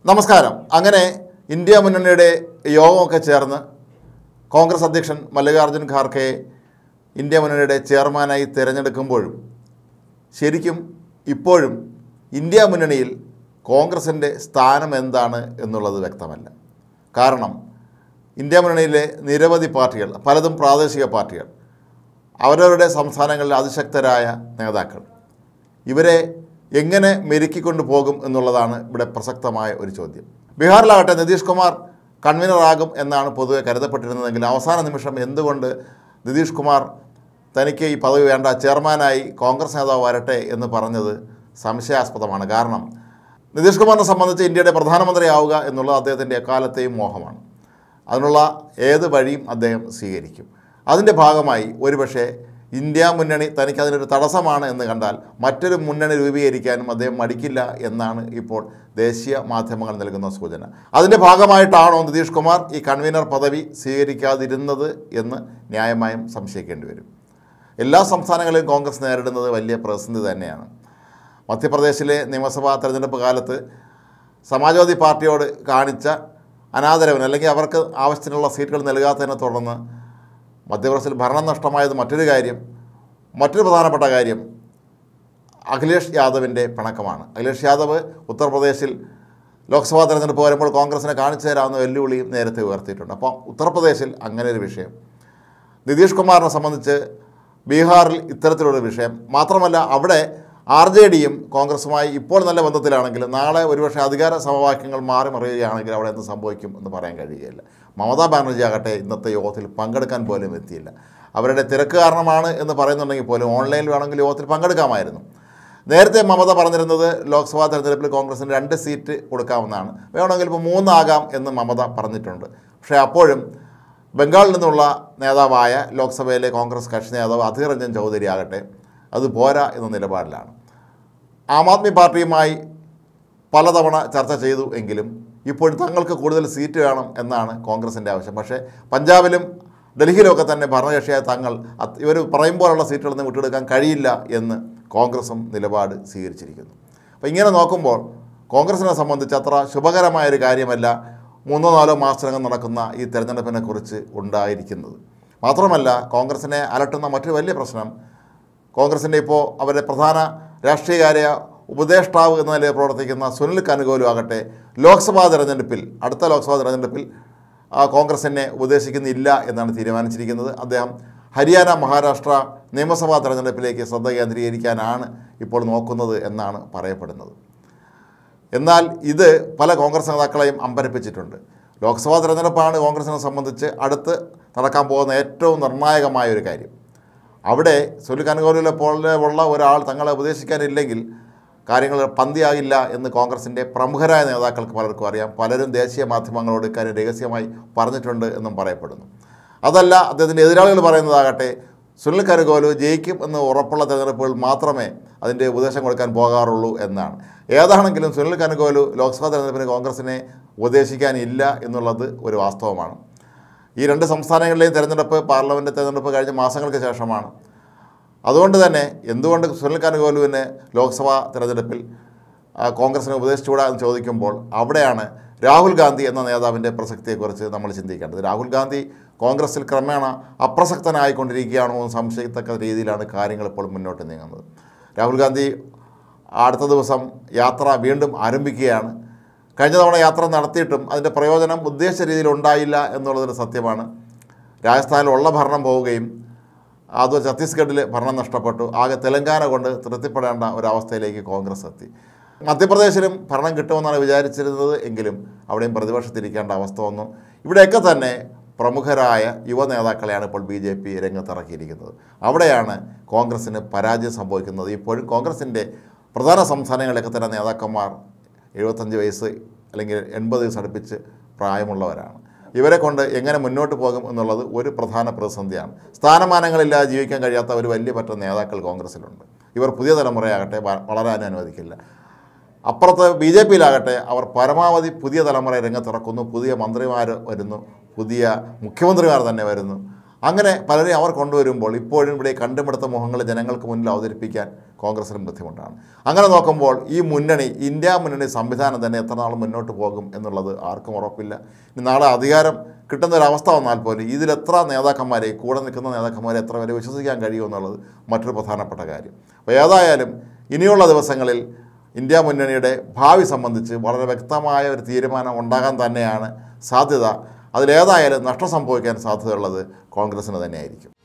നമസ്കാരം. അങ്ങനെ ഇന്ത്യ മുന്നണിയുടെ യോഗമൊക്കെ ചേർന്ന് കോൺഗ്രസ് അധ്യക്ഷൻ മല്ലികാർജ്ജുൻ ഖാർഗെ ഇന്ത്യ മുന്നണിയുടെ ചെയർമാനായി തിരഞ്ഞെടുക്കുമ്പോഴും ശരിക്കും ഇപ്പോഴും ഇന്ത്യ മുന്നണിയിൽ കോൺഗ്രസിൻ്റെ സ്ഥാനം എന്താണ് എന്നുള്ളത് വ്യക്തമല്ല. കാരണം ഇന്ത്യ മുന്നണിയിലെ നിരവധി പാർട്ടികൾ, പലതും പ്രാദേശിക പാർട്ടികൾ, അവരവരുടെ സംസ്ഥാനങ്ങളിലെ അതിശക്തരായ നേതാക്കൾ, ഇവരെ എങ്ങനെ മെരുക്കിക്കൊണ്ടു പോകും എന്നുള്ളതാണ് ഇവിടെ പ്രസക്തമായ ഒരു ചോദ്യം. ബീഹാറിലാകട്ടെ നിതീഷ് കുമാർ കൺവീനറാകും എന്നാണ് പൊതുവെ കരുതപ്പെട്ടിരുന്നതെങ്കിൽ അവസാന നിമിഷം എന്തുകൊണ്ട് നിതീഷ് കുമാർ തനിക്ക് ഈ പദവി വേണ്ട, ചെയർമാനായി കോൺഗ്രസ് നേതാവ് വരട്ടെ എന്ന് പറഞ്ഞത് സംശയാസ്പദമാണ്. കാരണം നിതീഷ് കുമാറിനെ സംബന്ധിച്ച് ഇന്ത്യയുടെ പ്രധാനമന്ത്രിയാവുക എന്നുള്ളത് അദ്ദേഹത്തിൻ്റെ എക്കാലത്തെയും മോഹമാണ്. അതിനുള്ള ഏത് വഴിയും അദ്ദേഹം സ്വീകരിക്കും. അതിൻ്റെ ഭാഗമായി ഒരുപക്ഷെ ഇന്ത്യ മുന്നണി തനിക്കതിനൊരു തടസ്സമാണ് എന്ന് കണ്ടാൽ മറ്റൊരു മുന്നണി രൂപീകരിക്കാനും അദ്ദേഹം മടിക്കില്ല എന്നാണ് ഇപ്പോൾ ദേശീയ മാധ്യമങ്ങൾ നൽകുന്ന സൂചന. അതിൻ്റെ ഭാഗമായിട്ടാണോ നിതീഷ് കുമാർ ഈ കൺവീനർ പദവി സ്വീകരിക്കാതിരുന്നത് എന്ന് ന്യായമായും സംശയിക്കേണ്ടി വരും. എല്ലാ സംസ്ഥാനങ്ങളിലും കോൺഗ്രസ് നേരിടുന്നത് വലിയ പ്രതിസന്ധി തന്നെയാണ്. മധ്യപ്രദേശിലെ നിയമസഭാ തെരഞ്ഞെടുപ്പ് കാലത്ത് സമാജ്വാദി പാർട്ടിയോട് കാണിച്ച അനാദരവിന്, അല്ലെങ്കിൽ അവർക്ക് ആവശ്യത്തിനുള്ള സീറ്റുകൾ നൽകാത്തതിനെ തുടർന്ന് മധ്യപ്രദേശിൽ ഭരണം നഷ്ടമായത് മറ്റൊരു കാര്യം. മറ്റൊരു പ്രധാനപ്പെട്ട കാര്യം അഖിലേഷ് യാദവിൻ്റെ പിണക്കമാണ്. അഖിലേഷ് യാദവ് ഉത്തർപ്രദേശിൽ ലോക്സഭാ തെരഞ്ഞെടുപ്പ് വരുമ്പോൾ കോൺഗ്രസിനെ കാണിച്ചു തരാവുന്ന വെല്ലുവിളിയും നേരത്തെ ഉയർത്തിയിട്ടുണ്ട്. അപ്പോൾ ഉത്തർപ്രദേശിൽ അങ്ങനെ ഒരു വിഷയം, നിതീഷ് കുമാറിനെ സംബന്ധിച്ച് ബീഹാറിൽ ഇത്തരത്തിലൊരു വിഷയം മാത്രമല്ല, അവിടെ RJDയും കോൺഗ്രസുമായി ഇപ്പോൾ നല്ല ബന്ധത്തിലാണെങ്കിൽ നാളെ ഒരുപക്ഷെ അധികാര സമവാക്യങ്ങൾ മാറി മറിയുകയാണെങ്കിൽ അവിടെ എന്ത് സംഭവിക്കും എന്ന് പറയാൻ കഴിയുകയില്ല. മമതാ ബാനർജി ആകട്ടെ ഇന്നത്തെ യോഗത്തിൽ പങ്കെടുക്കാൻ പോലും എത്തിയില്ല. അവരുടെ തിരക്ക് കാരണമാണ് എന്ന് പറയുന്നുണ്ടെങ്കിൽ പോലും ഓൺലൈനിൽ വേണമെങ്കിൽ യോഗത്തിൽ പങ്കെടുക്കാമായിരുന്നു. നേരത്തെ മമത പറഞ്ഞിരുന്നത് ലോക്സഭാ തെരഞ്ഞെടുപ്പിൽ കോൺഗ്രസിന് 2 സീറ്റ് കൊടുക്കാമെന്നാണ്, വേണമെങ്കിൽ ഇപ്പോൾ 3 ആകാം എന്ന് മമത പറഞ്ഞിട്ടുണ്ട്. പക്ഷേ അപ്പോഴും ബംഗാളിൽ നിന്നുള്ള നേതാവായ ലോക്സഭയിലെ കോൺഗ്രസ് കക്ഷി നേതാവ് അധീർ രഞ്ജൻ ചൗധരി ആകട്ടെ അത് പോരാ എന്ന നിലപാടിലാണ്. ആം ആദ്മി പാർട്ടിയുമായി പലതവണ ചർച്ച ചെയ്തു എങ്കിലും ഇപ്പോഴും തങ്ങൾക്ക് കൂടുതൽ സീറ്റ് വേണം എന്നാണ് കോൺഗ്രസിൻ്റെ ആവശ്യം. പക്ഷേ പഞ്ചാബിലും ഡൽഹിയിലുമൊക്കെ തന്നെ ഭരണകക്ഷിയായ തങ്ങൾ ഇവർ പറയുമ്പോഴുള്ള സീറ്റുകളൊന്നും വിട്ടെടുക്കാൻ കഴിയില്ല എന്ന് കോൺഗ്രസും നിലപാട് സ്വീകരിച്ചിരിക്കുന്നു. അപ്പോൾ ഇങ്ങനെ നോക്കുമ്പോൾ കോൺഗ്രസിനെ സംബന്ധിച്ച് അത്ര ശുഭകരമായൊരു കാര്യമല്ല 3-4 മാസത്തിനകം നടക്കുന്ന ഈ തെരഞ്ഞെടുപ്പിനെ കുറിച്ച് ഉണ്ടായിരിക്കുന്നത്. മാത്രമല്ല കോൺഗ്രസിനെ അലട്ടുന്ന മറ്റൊരു വലിയ പ്രശ്നം, കോൺഗ്രസിൻ്റെ ഇപ്പോൾ അവരുടെ പ്രധാന രാഷ്ട്രീയകാര്യ ഉപദേഷ്ടാവ് എന്ന നിലയിൽ പ്രവർത്തിക്കുന്ന സുനിൽ കനുഗോലു ആകട്ടെ അടുത്ത ലോക്സഭാ തെരഞ്ഞെടുപ്പിൽ കോൺഗ്രസിനെ ഉപദേശിക്കുന്നില്ല എന്നാണ് തീരുമാനിച്ചിരിക്കുന്നത്. അദ്ദേഹം ഹരിയാന, മഹാരാഷ്ട്ര നിയമസഭാ തെരഞ്ഞെടുപ്പിലേക്ക് ശ്രദ്ധ കേന്ദ്രീകരിക്കാനാണ് ഇപ്പോൾ നോക്കുന്നത് എന്നാണ് പറയപ്പെടുന്നത്. എന്നാൽ ഇത് പല കോൺഗ്രസ് നേതാക്കളെയും അമ്പരപ്പിച്ചിട്ടുണ്ട്. ലോക്സഭാ തെരഞ്ഞെടുപ്പാണ് കോൺഗ്രസിനെ സംബന്ധിച്ച് അടുത്ത് നടക്കാൻ പോകുന്ന ഏറ്റവും നിർണായകമായ ഒരു കാര്യം. അവിടെ സുനിൽ കനുഗോലുവിനെ പോലെ ഉള്ള ഒരാൾ തങ്ങളെ ഉപദേശിക്കാനില്ലെങ്കിൽ കാര്യങ്ങൾ പന്തിയാകില്ല എന്ന് കോൺഗ്രസിൻ്റെ പ്രമുഖരായ നേതാക്കൾക്ക് പലർക്കും അറിയാം. പലരും ദേശീയ മാധ്യമങ്ങളോട് ഇക്കാര്യം രഹസ്യമായി പറഞ്ഞിട്ടുണ്ട് എന്നും പറയപ്പെടുന്നു. അതല്ല, അദ്ദേഹത്തിൻ്റെ എതിരാളികൾ പറയുന്നതാകട്ടെ സുനിൽ കനുഗോലു ജയിക്കും എന്ന് ഉറപ്പുള്ള തെരഞ്ഞെടുപ്പുകൾ മാത്രമേ അതിൻ്റെ ഉപദേശം കൊടുക്കാൻ പോകാറുള്ളൂ എന്നാണ്. ഏതാണെങ്കിലും സുനിൽ കനുഗോലു ലോക്സഭാ തെരഞ്ഞെടുപ്പിന് കോൺഗ്രസിനെ ഉപദേശിക്കാനില്ല എന്നുള്ളത് ഒരു വാസ്തവമാണ്. ഈ 2 സംസ്ഥാനങ്ങളിലെയും തെരഞ്ഞെടുപ്പ് പാർലമെൻറ്റ് തെരഞ്ഞെടുപ്പ് കഴിഞ്ഞ മാസങ്ങൾക്ക് ശേഷമാണ്. അതുകൊണ്ട് തന്നെ എന്തുകൊണ്ട് സുനിൽ കനുഗോലുവിന് ലോക്സഭാ തെരഞ്ഞെടുപ്പിൽ കോൺഗ്രസിനെ ഉപദേശിച്ചുകൂടാ എന്ന് ചോദിക്കുമ്പോൾ അവിടെയാണ് രാഹുൽ ഗാന്ധി എന്ന നേതാവിൻ്റെ പ്രസക്തിയെക്കുറിച്ച് നമ്മൾ ചിന്തിക്കേണ്ടത്. രാഹുൽ ഗാന്ധി കോൺഗ്രസിൽ ക്രമേണ അപ്രസക്തനായിക്കൊണ്ടിരിക്കുകയാണോ എന്ന് സംശയിക്കത്തക്ക രീതിയിലാണ് കാര്യങ്ങൾ ഇപ്പോൾ മുന്നോട്ട് നീങ്ങുന്നത്. രാഹുൽ ഗാന്ധി അടുത്ത ദിവസം യാത്ര വീണ്ടും ആരംഭിക്കുകയാണ്. കഴിഞ്ഞ തവണ യാത്ര നടത്തിയിട്ടും അതിൻ്റെ പ്രയോജനം ഉദ്ദേശിച്ച രീതിയിൽ ഉണ്ടായില്ല എന്നുള്ളതൊരു സത്യമാണ്. രാജസ്ഥാനിലുള്ള ഭരണം പോവുകയും അത് ഛത്തീസ്ഗഡിൽ ഭരണം നഷ്ടപ്പെട്ടു. ആകെ തെലങ്കാന കൊണ്ട് തൃപ്തിപ്പെടേണ്ട ഒരവസ്ഥയിലേക്ക് കോൺഗ്രസ് എത്തി. മധ്യപ്രദേശിലും ഭരണം കിട്ടുമെന്നാണ് വിചാരിച്ചിരുന്നത് എങ്കിലും അവിടെയും പ്രതിപക്ഷത്തിരിക്കേണ്ട അവസ്ഥ വന്നു. ഇവിടെയൊക്കെ തന്നെ പ്രമുഖരായ യുവ നേതാക്കളെയാണ് ഇപ്പോൾ BJP രംഗത്തിറക്കിയിരിക്കുന്നത്. അവിടെയാണ് കോൺഗ്രസ്സിന് പരാജയം സംഭവിക്കുന്നത്. ഇപ്പോഴും കോൺഗ്രസിൻ്റെ പ്രധാന സംസ്ഥാനങ്ങളിലൊക്കെ തന്നെ നേതാക്കന്മാർ 75 വയസ്സ് അല്ലെങ്കിൽ 80 വയസ്സ് അടുപ്പിച്ച് പ്രായമുള്ളവരാണ്. ഇവരെ കൊണ്ട് എങ്ങനെ മുന്നോട്ട് പോകും എന്നുള്ളത് ഒരു പ്രധാന പ്രതിസന്ധിയാണ്. സ്ഥാനമാനങ്ങളില്ലാതെ ജീവിക്കാൻ കഴിയാത്ത ഒരു വലിയ പറ്റം നേതാക്കൾ കോൺഗ്രസ്സിലുണ്ട്. ഇവർ പുതിയ തലമുറയാകട്ടെ വളരാനും അനുവദിക്കില്ല. അപ്പുറത്ത് BJPയിലാകട്ടെ അവർ പരമാവധി പുതിയ തലമുറയെ രംഗത്തിറക്കുന്നു. പുതിയ മന്ത്രിമാർ വരുന്നു, പുതിയ മുഖ്യമന്ത്രിമാർ തന്നെ വരുന്നു. അങ്ങനെ പലരെയും അവർ കൊണ്ടുവരുമ്പോൾ ഇപ്പോഴും ഇവിടെ കണ്ടുപിടുത്ത മുഖങ്ങൾ ജനങ്ങൾക്ക് മുന്നിൽ അവതരിപ്പിക്കാൻ കോൺഗ്രസിനും ബുദ്ധിമുട്ടാണ്. അങ്ങനെ നോക്കുമ്പോൾ ഈ മുന്നണി, ഇന്ത്യ മുന്നണി സംവിധാനം തന്നെ എത്ര നാൾ മുന്നോട്ട് പോകും എന്നുള്ളത് ആർക്കും ഉറപ്പില്ല. ഇനി നാളെ അധികാരം കിട്ടുന്നൊരവസ്ഥ വന്നാൽ പോലും ഇതിലെത്ര നേതാക്കന്മാരെ, കൂടെ നിൽക്കുന്ന നേതാക്കന്മാരെ എത്ര വരെ വിശ്വസിക്കാൻ കഴിയുമെന്നുള്ളത് മറ്റൊരു പ്രധാനപ്പെട്ട കാര്യം. അപ്പോൾ ഏതായാലും ഇനിയുള്ള ദിവസങ്ങളിൽ ഇന്ത്യ മുന്നണിയുടെ ഭാവി സംബന്ധിച്ച് വളരെ വ്യക്തമായ ഒരു തീരുമാനം ഉണ്ടാകാൻ തന്നെയാണ് സാധ്യത. അതിലേതായാലും നഷ്ടം സംഭവിക്കാൻ സാധ്യതയുള്ളത് കോൺഗ്രസ്സിന് തന്നെയായിരിക്കും.